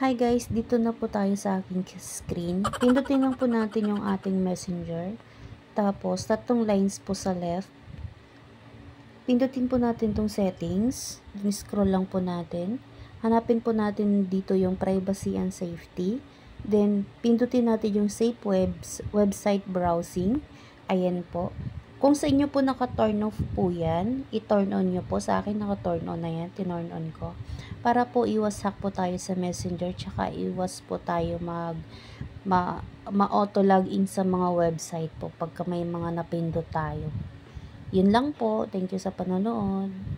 Hi guys, dito na po tayo sa aking screen. Pindutin lang po natin yung ating messenger. Tapos, tatlong lines po sa left. Pindutin po natin tong settings. Scroll lang po natin. Hanapin po natin dito yung privacy and safety. Then, pindutin natin yung safe website browsing. Ayan po. Kung sa inyo po naka-turn off po yan, i-turn on nyo po. Sa akin naka-turn on na yan, tinurn on ko. Para po iwas hack po tayo sa messenger, tsaka iwas po tayo ma-auto login sa mga website po pagka may mga napindot tayo. Yun lang po. Thank you sa panonood.